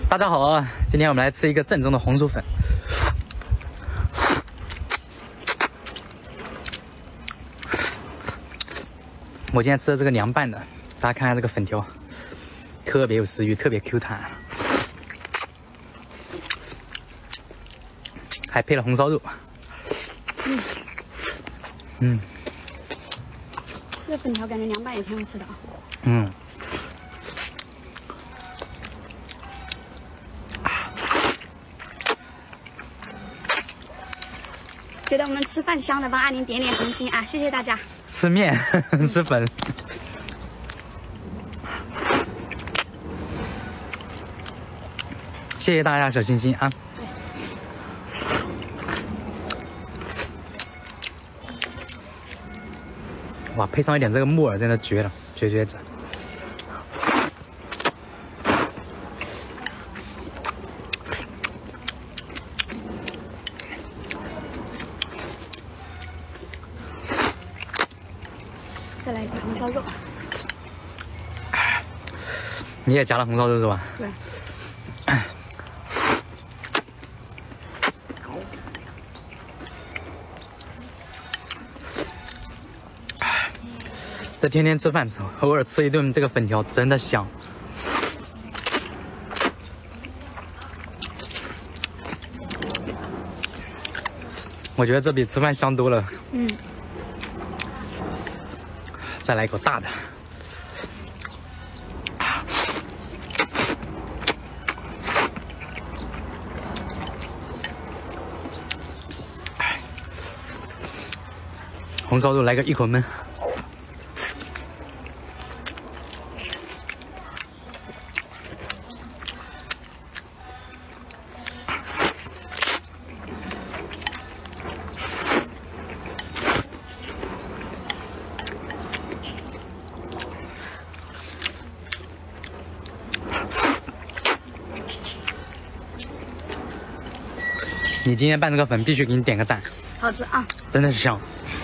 大家好，今天我们来吃一个正宗的红薯粉。我今天吃的这个凉拌的，大家看看这个粉条，特别有食欲，特别 Q 弹，还配了红烧肉。 这个粉条感觉凉拌也挺好吃的啊。觉得我们吃饭香的，帮阿宁点点红心啊！谢谢大家。 吃面，吃粉。谢谢大家小心心啊！哇，配上一点这个木耳，真的绝了，绝子！ 再来一个红烧肉。 你也加了红烧肉是吧？ 对。 这天天吃饭吃，偶尔吃一顿这个粉条真的香。我觉得这比吃饭香多了。再来一口大的。红烧肉来个一口闷。你今天拌这个粉必须给你点个赞， 好吃啊， 真的是香。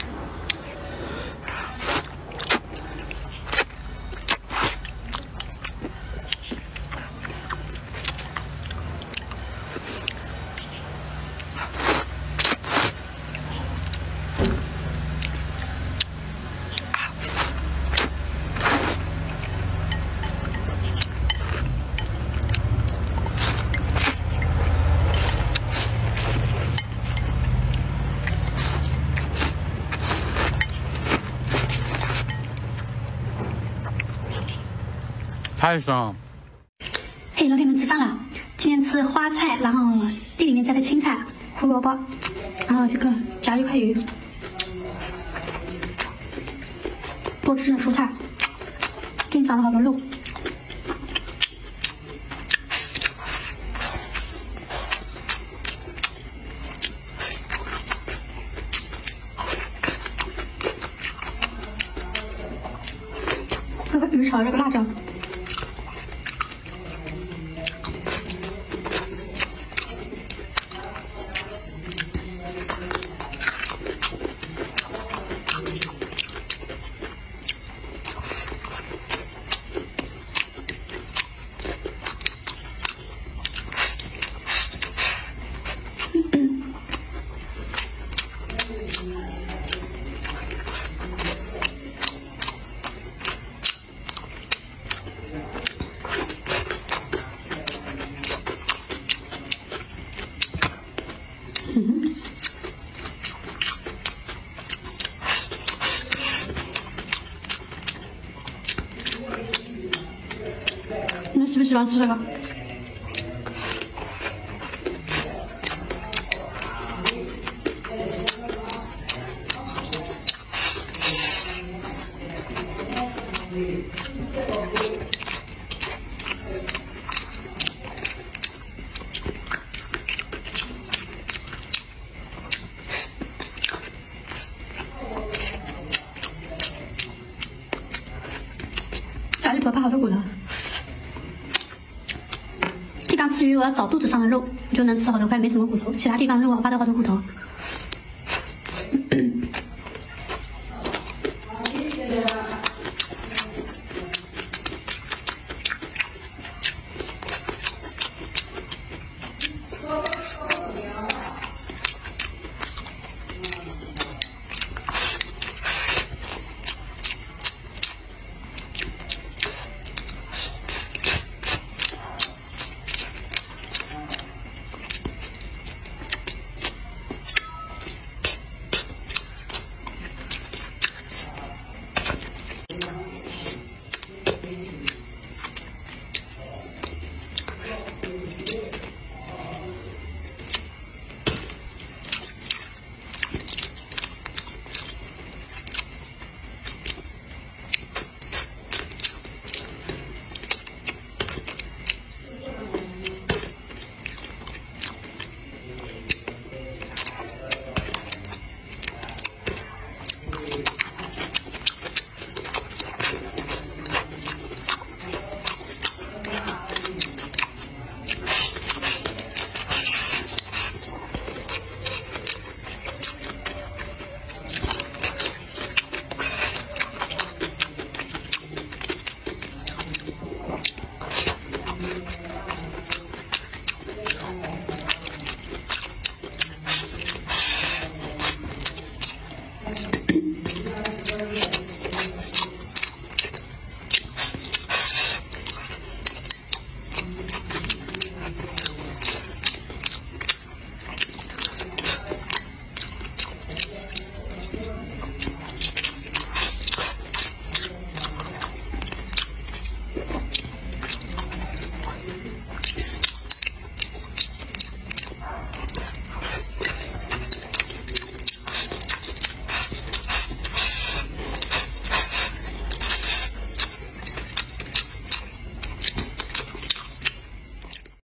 太香了！ 嘿，老铁们吃饭了。今天吃花菜，然后地里面摘的青菜、胡萝卜，然后这个夹一块鱼，多吃点蔬菜。给你长了好多肉。这个鱼炒这个辣椒。你们喜不喜欢吃这个？炸鱼头怕好多骨头。一般吃鱼我要找肚子上的肉，就能吃好多块，没什么骨头。其他地方肉我怕到好多骨头。